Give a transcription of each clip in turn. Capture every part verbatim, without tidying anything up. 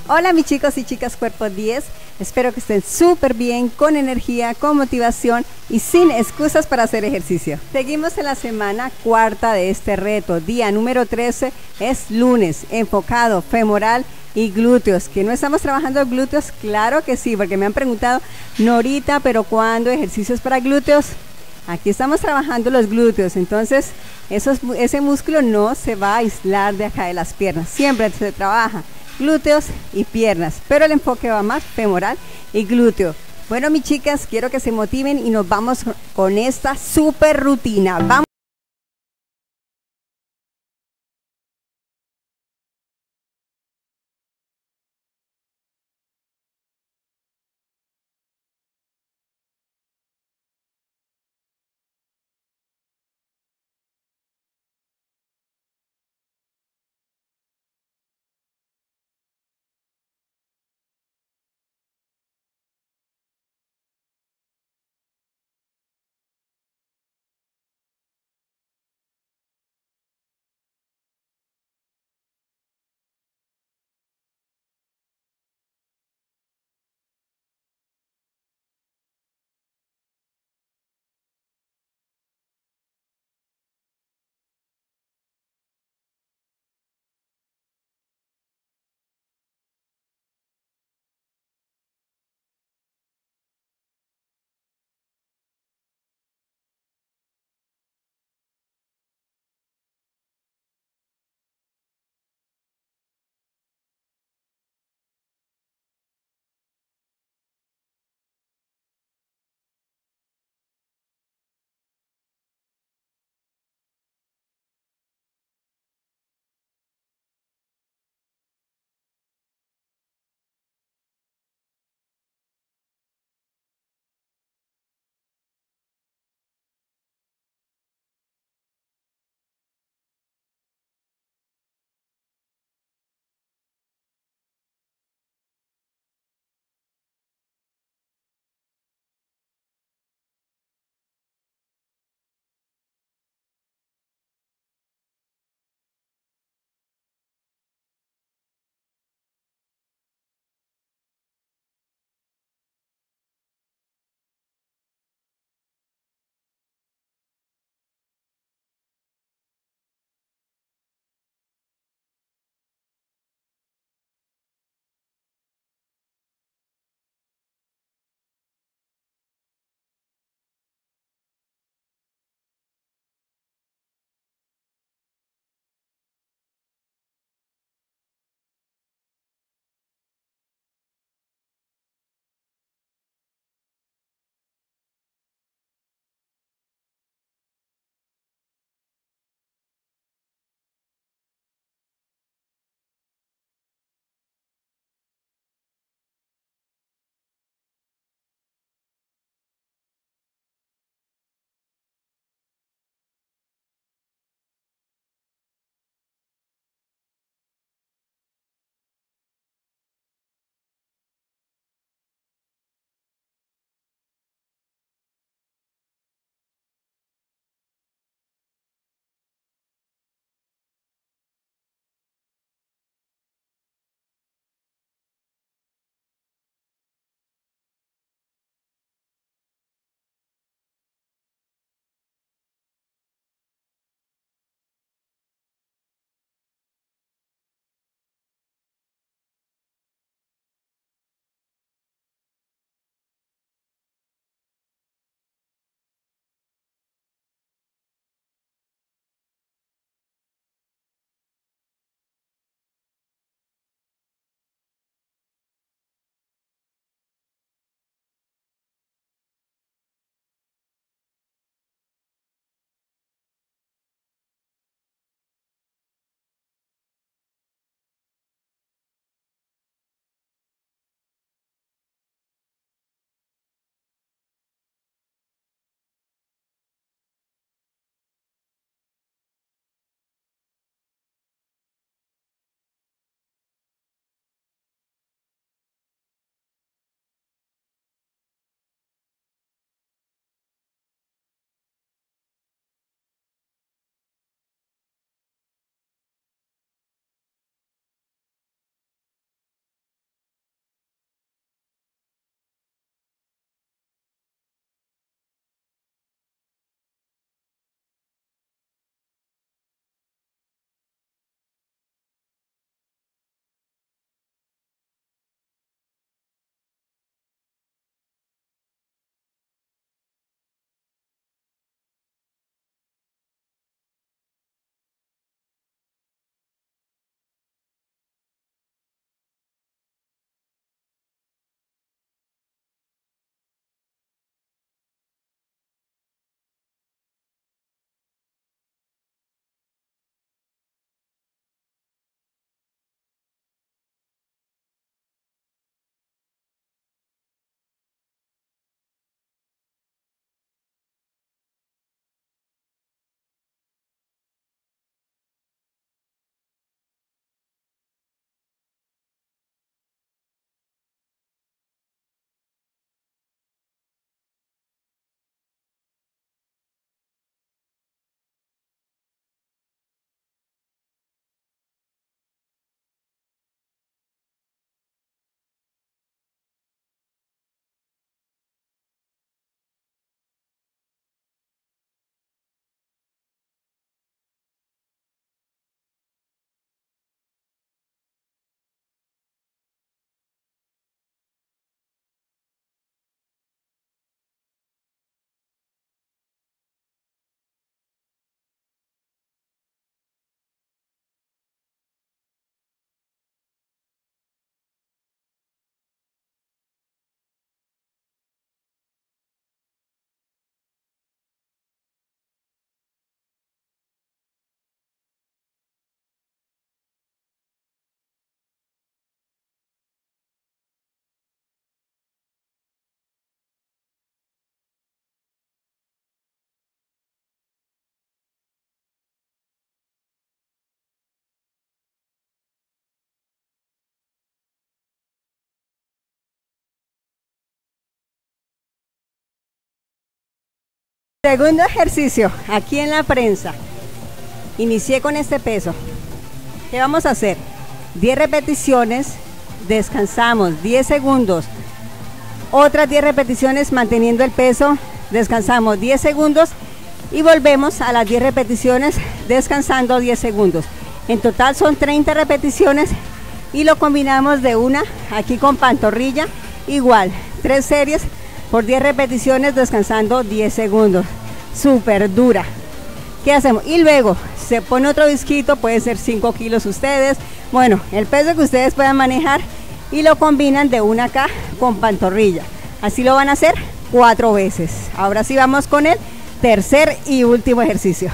Hola mis chicos y chicas Cuerpo diez, espero que estén súper bien, con energía, con motivación y sin excusas para hacer ejercicio. Seguimos en la semana cuarta de este reto, día número trece, es lunes, enfocado, femoral y glúteos. ¿Que no estamos trabajando glúteos? Claro que sí, porque me han preguntado, Norita, ¿pero cuándo ejercicios para glúteos? Aquí estamos trabajando los glúteos, entonces esos, ese músculo no se va a aislar de acá de las piernas, siempre se trabaja glúteos y piernas, pero el enfoque va más femoral y glúteo. Bueno, mis chicas, quiero que se motiven y nos vamos con esta super rutina. Vamos. Segundo ejercicio, aquí en la prensa. Inicié con este peso. ¿Qué vamos a hacer? diez repeticiones, descansamos diez segundos. Otras diez repeticiones manteniendo el peso, descansamos diez segundos y volvemos a las diez repeticiones descansando diez segundos. En total son treinta repeticiones y lo combinamos de una aquí con pantorrilla, igual, tres series por diez repeticiones descansando diez segundos. Súper dura. ¿Qué hacemos? Y luego se pone otro disquito, puede ser cinco kilos ustedes, bueno, el peso que ustedes puedan manejar y lo combinan de una acá con pantorrilla. Así lo van a hacer cuatro veces. Ahora sí vamos con el tercer y último ejercicio.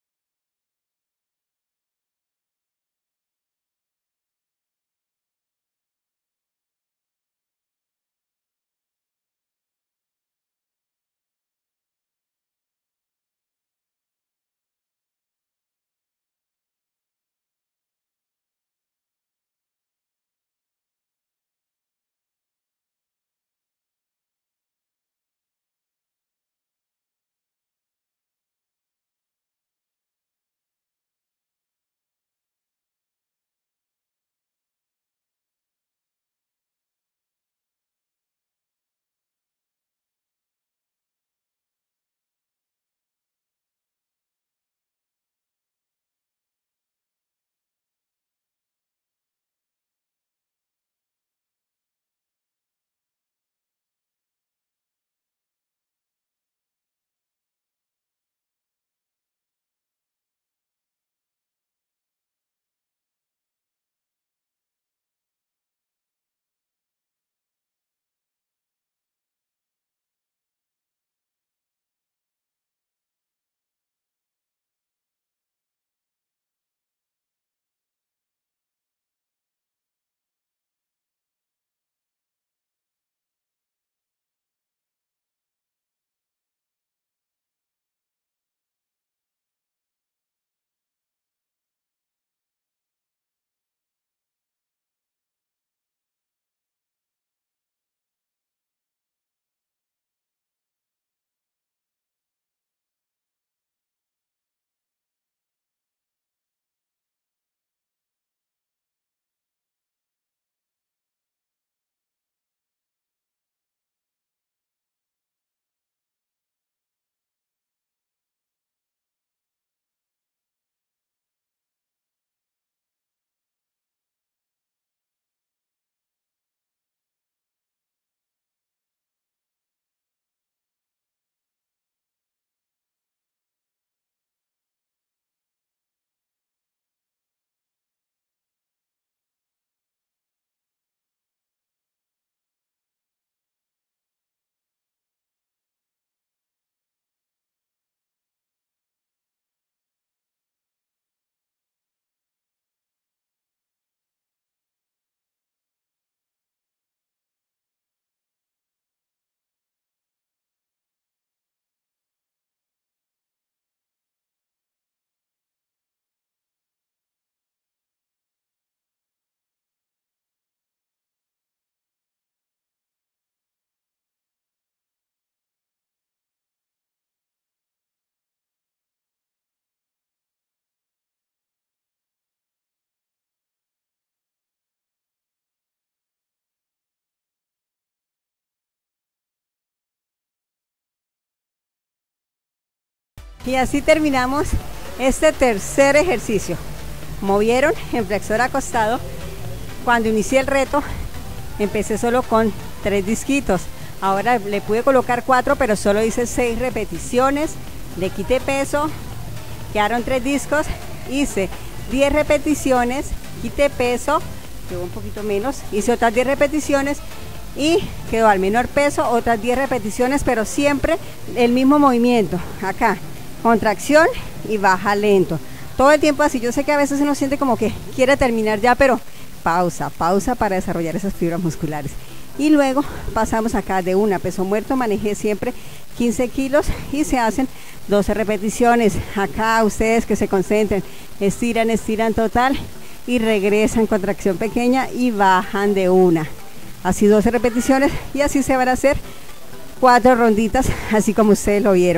Y así terminamos este tercer ejercicio. Como vieron, en flexor acostado, cuando inicié el reto, empecé solo con tres disquitos. Ahora le pude colocar cuatro, pero solo hice seis repeticiones. Le quité peso, quedaron tres discos, hice diez repeticiones, quité peso, quedó un poquito menos, hice otras diez repeticiones y quedó al menor peso, otras diez repeticiones, pero siempre el mismo movimiento. Acá, contracción y baja lento. Todo el tiempo así. Yo sé que a veces uno siente como que quiere terminar ya, pero pausa, pausa para desarrollar esas fibras musculares. Y luego pasamos acá de una, peso muerto, manejé siempre quince kilos y se hacen doce repeticiones. Acá ustedes que se concentren, estiran, estiran total y regresan, contracción pequeña y bajan de una. Así doce repeticiones y así se van a hacer cuatro ronditas, así como ustedes lo vieron.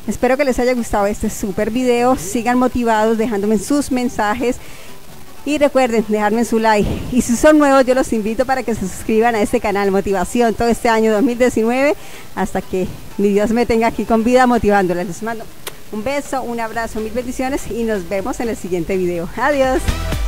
Espero que les haya gustado este súper video. Sigan motivados dejándome sus mensajes. Y recuerden dejarme su like. Y si son nuevos, yo los invito para que se suscriban a este canal Motivación todo este año dos mil diecinueve. Hasta que mi Dios me tenga aquí con vida motivándoles. Les mando un beso, un abrazo, mil bendiciones y nos vemos en el siguiente video. Adiós.